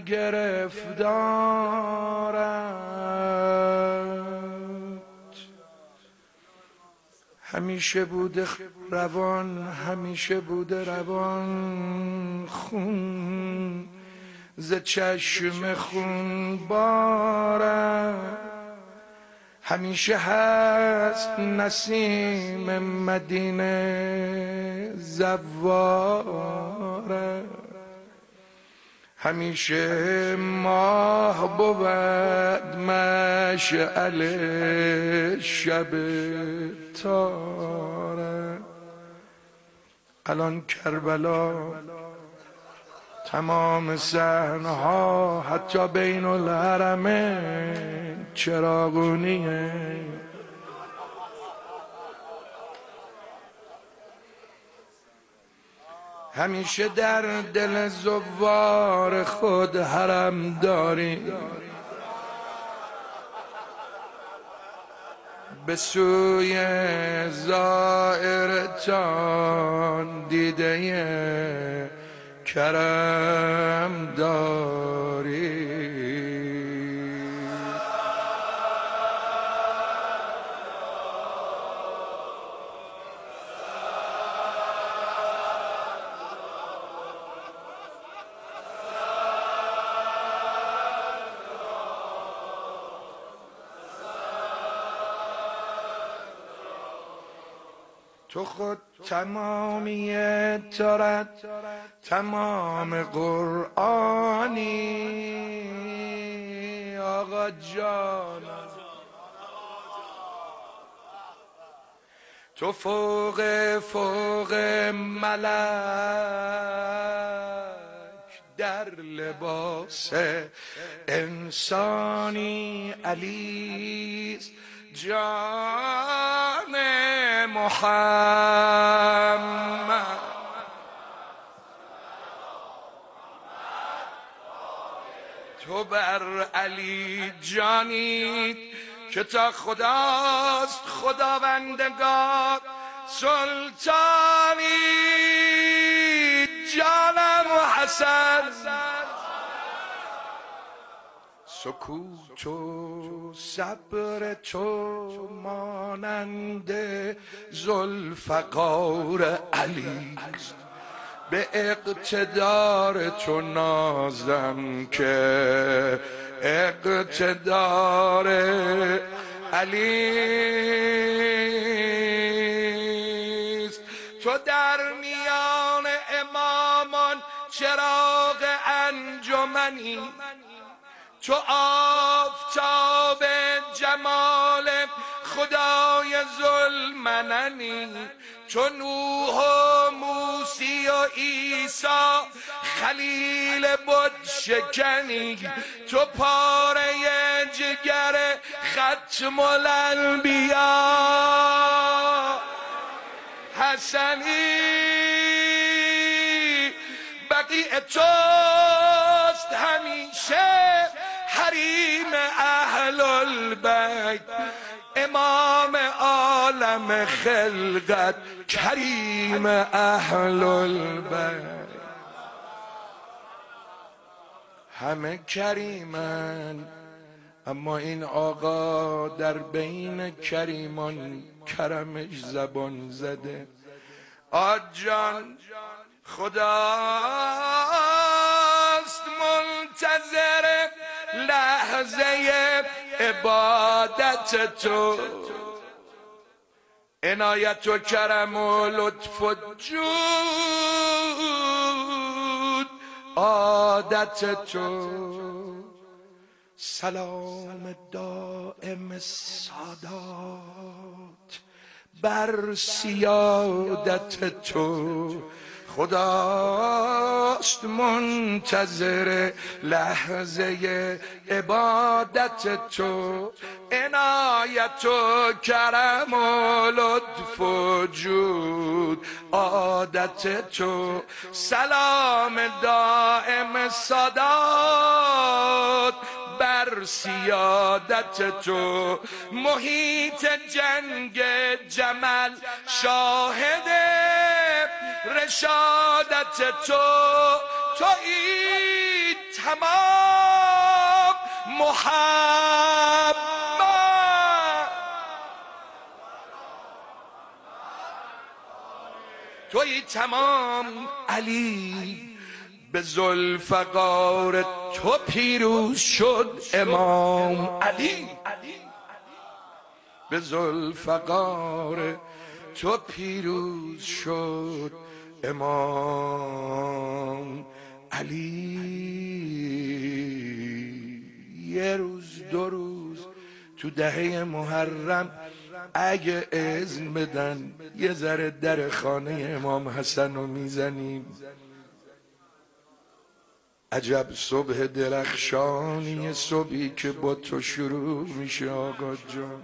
گرفتارد. همیشه بوده روان، همیشه بوده روان، خون ز چشم خون بارد. همیشه هست نسیم مدینه زواره. همیشه ماه بود مشعل شب تاره. الان کربلا تمام صحنه‌ها حتی بین الحرمین چراغونیه. همیشه در دل زوار خود حرم داری، به سوی زائرتان دیده کرم داری. تو خود تمامیت دارد، تمام قرآنی آقا جان. تو فوق ملک در لباس انسانی. علیست جان محمد. تو بر علی جانیت که تا خداست خداوندگار. سلطانی جانم و حسن، سکوت و صبر تو مانند ذوالفقار علی. به اقتدار تو نازم که اقتدار علیست. تو در میان امامان چراغ انجمنی، تو آفتاب جمال خدای ذوالمننی. تو نوح و موسی و عیسی خلیل بت شکنی. تو پاره جگر ختم الانبیا حسنی. بقیع توست همیشه حریم اهل البیت. امام عالم خلقت کریم اهل البیت. همه کریمن اما این آقا در بین کریمان کرمش زبان زده. آجان خداست منتظر لحظه عبادت تو. عنایت و کرم و لطف و جود عادت تو. سلام دائم سادات بر سیادت تو. خداست منتظر لحظه عبادت تو. عنایت و کرم و لطف و جود عادت تو. سلام دائم سادات بر سیادت تو. محیط جنگ جمل شاهد رشادت تو. تویی تمام محمد توی تمام علی به ذوالفقار تو پیروز شد امام علی به ذوالفقار تو پیروز شد امام علی یه روز دو روز تو دهه محرم اگه اذن بدن یه ذره در خانه امام حسن رو میزنیم. عجب صبح درخشانی، صبحی که با تو شروع میشه آقا جان.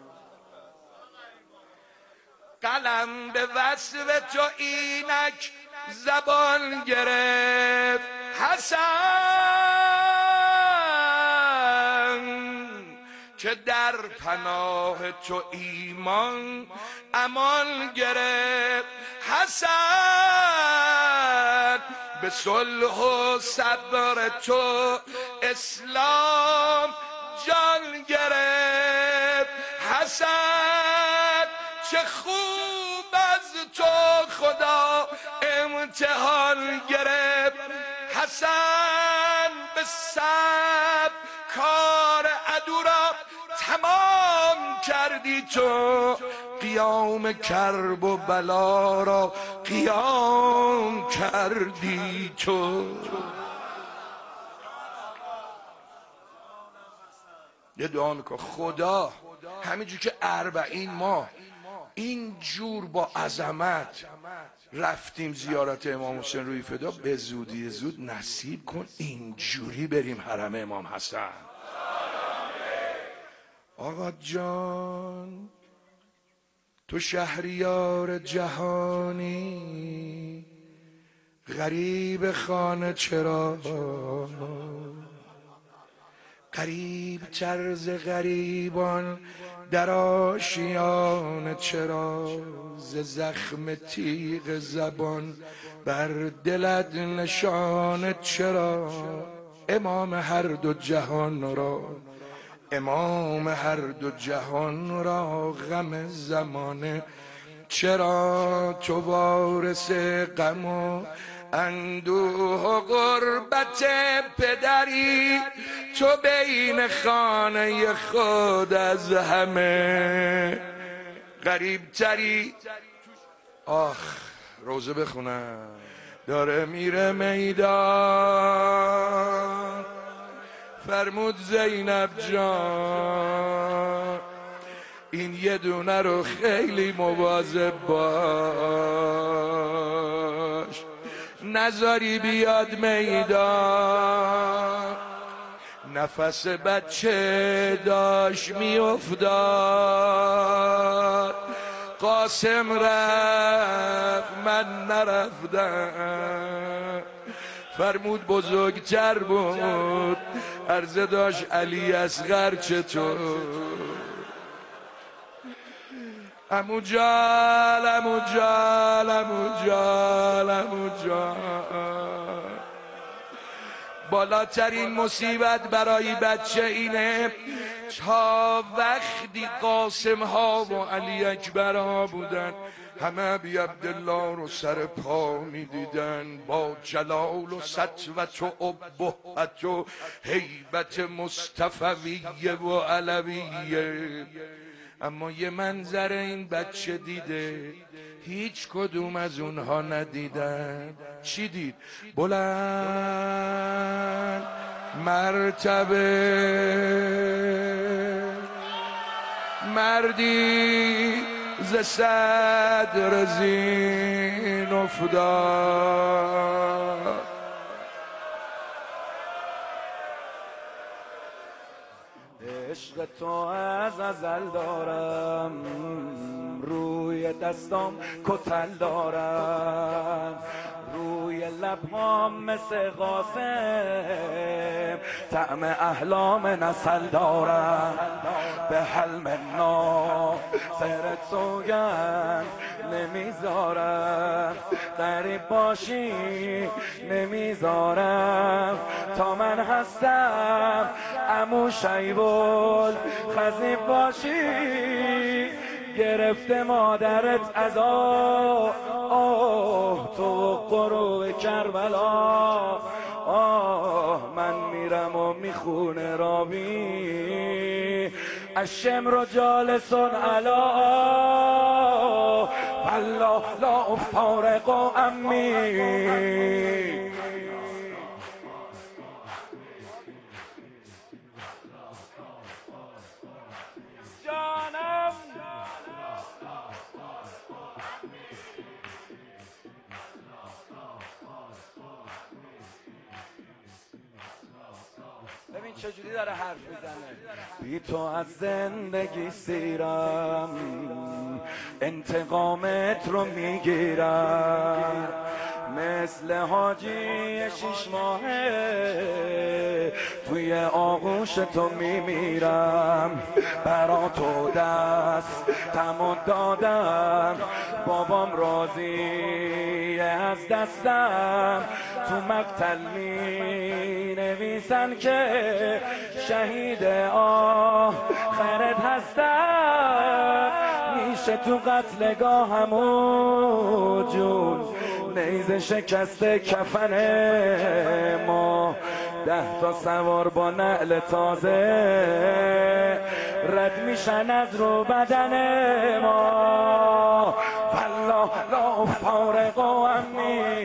قلم به وصف تو اینک زبان گرفت حسن که در پناه تو ایمان امان گرفت حسن به صلح و صبر تو اسلام جان گرفت حسن چه خوب از تو خدا امتحان گرفت حسن به صبر کار عدو را تمام کردی تو قیام کرب و بلا را قیام کردی تو. یه دعا میکن خدا همینجور که 40 ماه اینجور با عظمت رفتیم زیارت امام حسین روی فدا، به زودی زود نصیب کن اینجوری بریم حرم امام حسن. آقا جان تو شهریار جهانی، غریب خانه چرا غریب طرز غریبان در آشیان چرا، ز زخم تیغ زبان بر دلت نشان چرا، امام هر دو جهان را امام هر دو جهان را غم زمانه چرا، تو وارث غم و اندوه و غربت پدری، تو بین خانه خود از همه غریب تری. آخ روزه بخونم داره میره میدان، فرمود زینب جان این یه دونه رو خیلی مواظب باش، نذاری بیاد میدان. نفس بچه داشت میافتاد، قاسم رفت من نرفتم، فرمود بزرگتر بود عرضه داشت علی اصغر چطور. عمو جان عمو جان عمو جان عمو جان، بالاترین مصیبت برای بچه اینه تا وقتی قاسم ها و علی اکبر ها بودن همه ابی عبدالله رو سر پا می دیدن با جلال و سطوت و ابهت و هیبت مصطفویه و علویه، اما یه منظر این بچه دیده هیچ کدوم از اونها ندیدن. چی دید؟ بلند مرتبه مردی ز صدر زین افتاد، عشق تو از ازل دارم، روی دستام کتل دارم، روی لبهام مثل قاسم طعم احلام نسل دارم، به حلم ناصرت سوگند نمیذارم، غریب باشی نمیذارم، تا من هستم همون شیبول خزیب باشی گرفته مادرت از تو غروب کربلا من میرم و میخونه رابی الشمر جالس علا والله لا فارق امی جانم ببین چجوری داره حرف میزنه بی تو از زندگی سیرم انتقامت رو میگیرم مثل حاجی 6 ماهه توی آغوش تو میمیرم برا تو دستمو دادم بابام راضی از دستم تو مقتل می نویسن که شهید آخرت هستم میشه تو قتلگاهمو جون نیزه شکسته کفن ما 10 تا سوار با نعل تازه رد میشن از رو بدن ما والله لا فارق امی